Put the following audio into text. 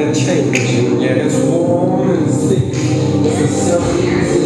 and changing, yeah, it's warm and thick. It's a